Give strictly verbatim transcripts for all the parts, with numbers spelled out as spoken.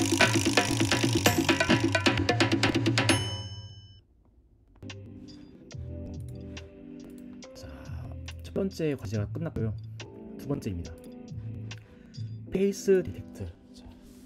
첫 번째 과제가 끝났고요. 두 번째입니다. 페이스 디텍트. 자,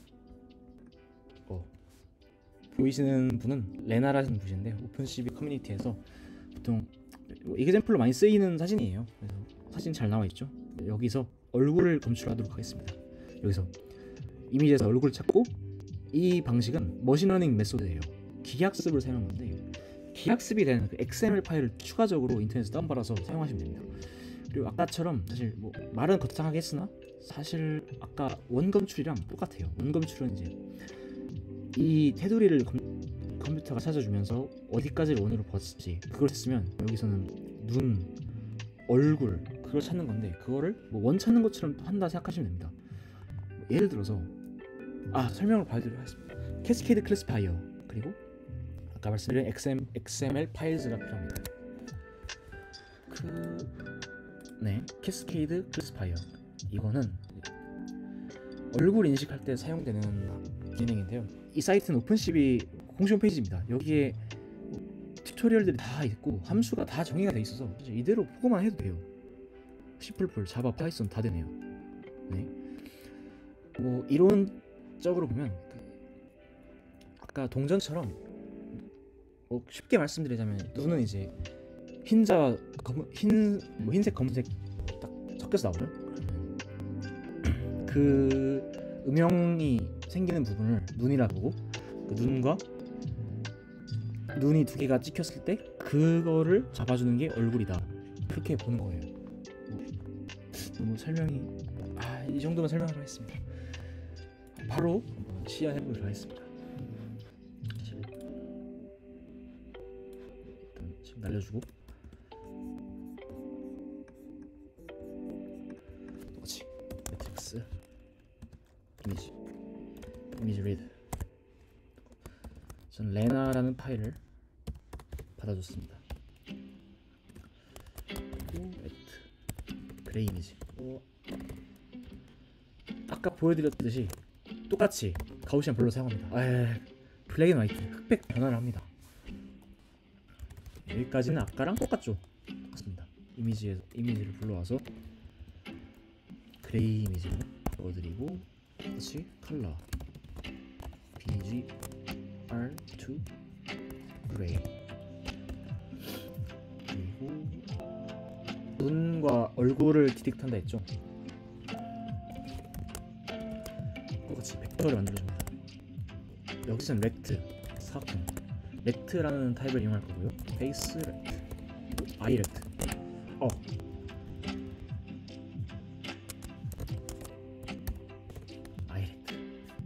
어, 보이시는 분은 레나라는 분인데 오픈시비 커뮤니티에서 보통 이그젬플로 많이 쓰이는 사진이에요. 그래서 사진 잘 나와 있죠. 여기서 얼굴을 검출하도록 하겠습니다. 여기서 이미지에서 얼굴을 찾고, 이 방식은 머신러닝 메소드예요. 기계학습을 사용한 건데, 기하학습이 되는 그 엑스엠엘 파일을 추가적으로 인터넷에서 다운받아서 사용하시면 됩니다. 그리고 아까처럼 사실 뭐 말은 거창하게 했으나 사실 아까 원검출이랑 똑같아요. 원검출은 이제 이 테두리를 컴, 컴퓨터가 찾아주면서 어디까지를 원으로 벗을지 그걸 했으면, 여기서는 눈, 얼굴 그걸 찾는 건데, 그거를 뭐 원 찾는 것처럼 한다 생각하시면 됩니다. 예를 들어서 아 설명을 봐드리도록 하겠습니다. 캐스케이드 클래시파이어, 그리고 아까 말씀드린 엑스엠, 엑스엠엘 파일즈가 필요합니다. 그... 네, 캐스케이드 클래시파이어, 이거는 얼굴 인식할 때 사용되는 기능인데요. 이 사이트는 오픈시비 공식 홈페이지입니다. 여기에 튜토리얼들이 다 있고 함수가 다 정의가 돼 있어서 이대로 보고만 해도 돼요. 씨 플러스 플러스, 자바, 파이썬 다 되네요. 네, 뭐 이론적으로 보면 그 아까 동전처럼 뭐 쉽게 말씀드리자면, 눈은 이제 흰자, 검, 흰, 뭐 흰색, 검은색 딱 섞여서 나오죠. 그 음영이 생기는 부분을 눈이라 보고, 그 눈과 눈이 두 개가 찍혔을 때 그거를 잡아주는 게 얼굴이다, 그렇게 보는 거예요. 너무 설명이 아, 이 정도만 설명을 하겠습니다. 바로 시연해보도록 하겠습니다. 일단 지금 날려주고, 그렇지, 매트릭스 이미지 이미지 리드. 전 레나라는 파일을 받아줬습니다. 그리고 매트 그레이 이미지. 어, 아까 보여드렸듯이 똑같이 가우시안 블러 사용합니다. 아, 블랙 앤 화이트, 흑백 변화를 합니다. 여기까지는 아까랑 똑같죠? 맞습니다. 이미지에서 이미지를 불러와서 그레이 이미지를 넣어드리고, 다시 컬러 비지알 투 그레이, 그리고 눈과 얼굴을 디텍트한다 했죠? 똑같이 벡터를 만들어줍니다. 여기서는 렉트, 사각형, 렉트라는 타입을 이용할 거고요. 페이스 렉트, 아이 렉트, 어, 아이 렉트.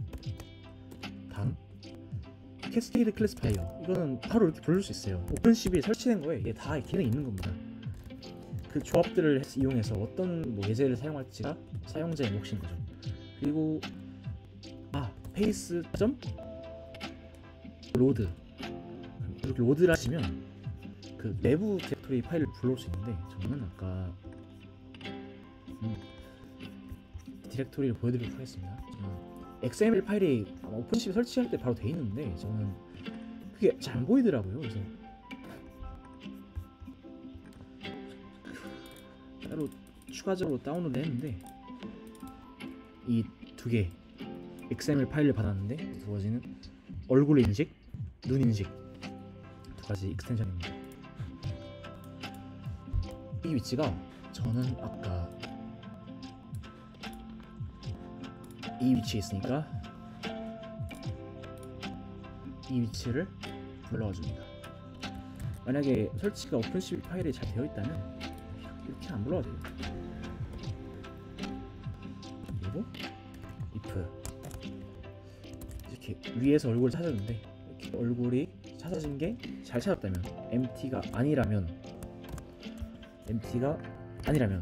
다음 캐스케이드 클래시파이어. 이거는 바로 이렇게 부를 수 있어요. 오픈시비에 설치된 거에 이게 다 기능이 있는 겁니다. 그 조합들을 이용해서 어떤 뭐 예제를 사용할지가 사용자의 몫인 거죠. 그리고 아 페이스 점 로드, 이렇게 로드를 하시면 그 내부 디렉토리 파일을 불러올 수 있는데, 저는 아까 음, 디렉토리를 보여드리도록 하겠습니다. 저는 엑스엠엘 파일이 오픈시비 설치할 때 바로 돼 있는데 저는 그게 잘 안 보이더라고요. 그래서 따로 추가적으로 다운로드 했는데, 이 두 개 엑스엠엘 파일을 받았는데 두 가지는 얼굴 인식, 눈 인식 두 가지 익스텐션입니다. 이 위치가 저는 아까 이 위치에 있으니까 이 위치를 불러와 줍니다. 만약에 설치가 오픈시비 파일이 잘 되어 있다면 이렇게 안 불러도 돼요. 그리고 if 이렇게 위에서 얼굴을 찾았는데, 이렇게 얼굴이 찾아진 게 잘 찾았다면, empty가 아니라면 empty가 아니라면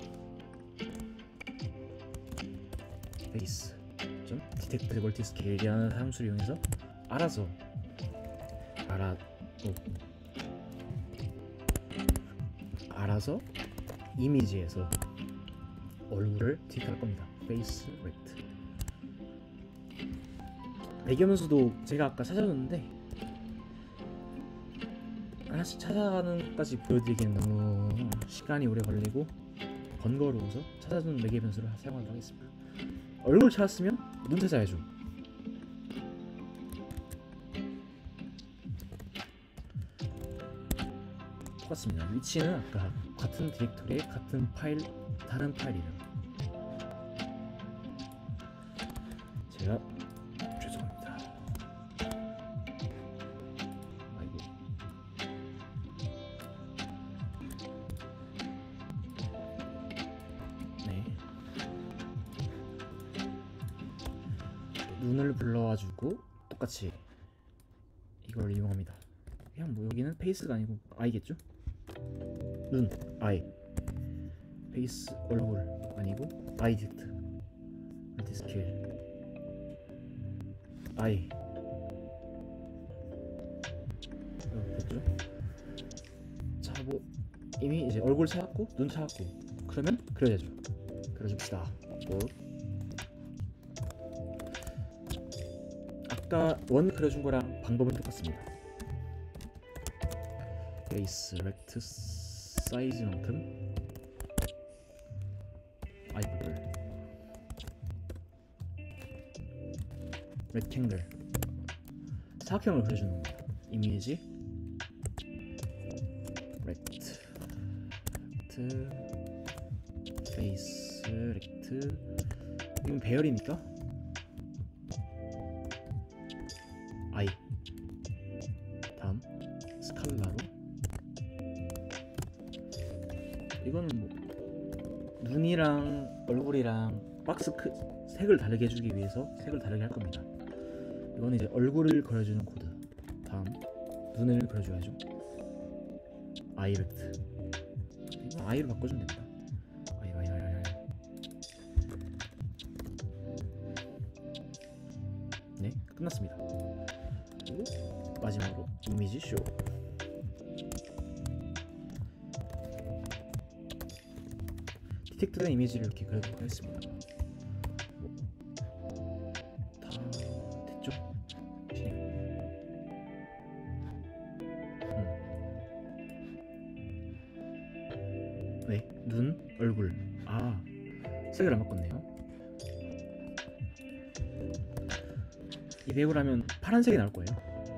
face 좀 detect multiscale이라는 함수를 이용해서 알아서 알아 어, 알아서 이미지에서 얼굴을 디텍트할 겁니다. face rect. 배경수도 제가 아까 찾아줬는데 하나씩 찾아가는 것까지 보여드리기는 너무 시간이 오래 걸리고 번거로워서 찾아준 매개 변수를 사용하도록 하겠습니다. 얼굴 찾았으면 눈 찾아야죠. 똑같습니다. 위치는 아까 같은 디렉토리에 같은 파일, 다른 파일 이름. 제가 죄송합니다. 아이고. 네. 눈을 불러와주고 똑같이 이걸 이용합니다. 그냥 뭐 여기는 페이스가 아니고 아이겠죠? 눈, 아이, 페이스, 얼굴 아니고 아이 디텍트, 멀티 스케일, 아이. 어, 됐죠? 자, 뭐 이미 이제 얼굴 찾았고 눈 찾았고 그러면 그려야죠. 그려줍시다. 뭐 아까 원 그려준 거랑 방법은 똑같습니다. 베이스, 렉트, 사이즈만큼 아이브를 렉탱글 사각형을 그려주는 겁니다. 이미지 렉트 렉트 베이스 렉트 이건 배열이니까 아이 다음 스칼라로 이거는 뭐 눈이랑 얼굴이랑 박스 크, 색을 다르게 해주기 위해서 색을 다르게 할 겁니다. 이거는 이제 얼굴을 그려주는 코드. 다음 눈을 그려줘야죠. 아이 렉트. 이거 아이로 바꿔주면 됩니다. 아이 아이 아이 아이. 네, 끝났습니다. 그리고 마지막으로 이미지 쇼. 디텍트된 이미지를 이렇게 그려보도록 하겠습니다. 뭐, 다 됐죠? 음. 네, 눈, 얼굴. 아, 색을 안 바꿨네요. 이 배우를 하면 파란색이 나올 거예요.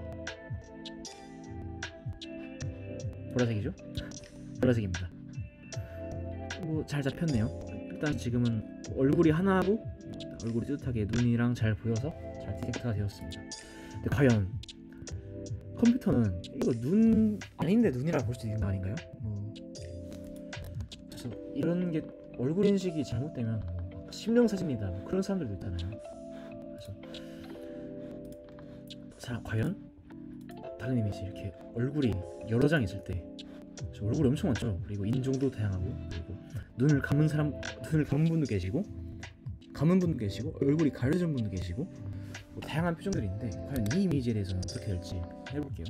보라색이죠? 보라색입니다. 뭐 잘 잡혔네요. 일단 지금은 얼굴이 하나하고 얼굴이 뜨뜻하게 눈이랑 잘 보여서 잘 디텍트가 되었습니다. 근데 과연 컴퓨터는 이거 눈 아닌데 눈이라 볼 수 있는 거 아닌가요? 뭐 그래서 이런 게 얼굴 인식이 잘못되면 뭐 심령사진이다 뭐 그런 사람들도 있잖아요. 그래서 자 과연 다른 이미지 이렇게 얼굴이 여러 장 있을 때 얼굴이 엄청 많죠. 그리고 인종도 다양하고 그리고 눈을 감은 사람, 눈을 감은 분도 계시고 감은 분도 계시고 얼굴이 가려진 분도 계시고 뭐 다양한 표정들이 있는데 과연 이 이미지에 대해서는 어떻게 될지 해볼게요.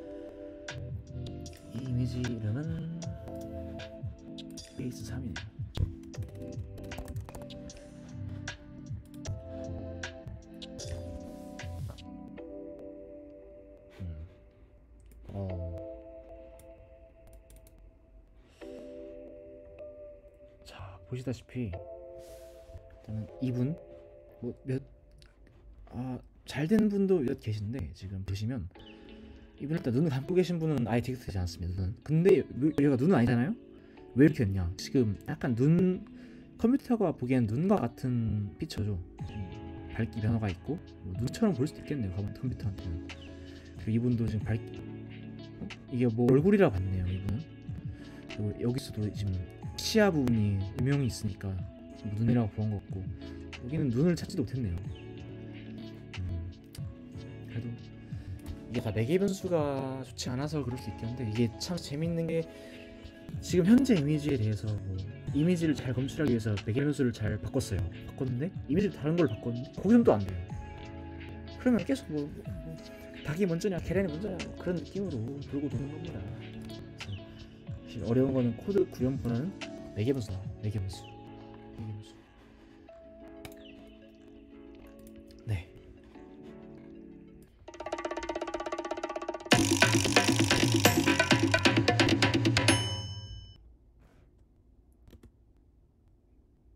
이 이미지 이름은 베이스 삼이네요. 음. 어. 보시다시피 일단은 이분 뭐 몇 아 잘된 분도 몇 계신데 지금 보시면 이분 일단 눈을 감고 계신 분은 아예 디텍트되지 않습니다. 눈은. 근데 얘가 눈은 아니잖아요. 왜 이렇게 했냐? 지금 약간 눈 컴퓨터가 보기엔 눈과 같은 피처죠. 밝기 변화가 있고 뭐 눈처럼 보일 수도 있겠네요. 컴퓨터한테는. 그리고 이분도 지금 밝 이게 뭐 얼굴이라 봤네요. 이분은. 그리고 여기서도 지금 시야 부분이 음영이 있으니까 뭐 눈이라고 보는 것 같고 여기는 눈을 찾지도 못했네요. 음, 그래도 이게 다 매개 변수가 좋지 않아서 그럴 수 있겠는데 이게 참 재밌는 게 지금 현재 이미지에 대해서 뭐 이미지를 잘 검출하기 위해서 매개 변수를 잘 바꿨어요. 바꿨는데 이미지를 다른 걸로 바꿨는데 거기는 또 안 돼요. 그러면 계속 뭐, 뭐 닭이 먼저냐 계란이 먼저냐 뭐 그런 느낌으로 돌고 도는 겁니다. 어려운 거는 코드 구현보다는 매개 변수다. 매개 변수. 매개 변수. 네.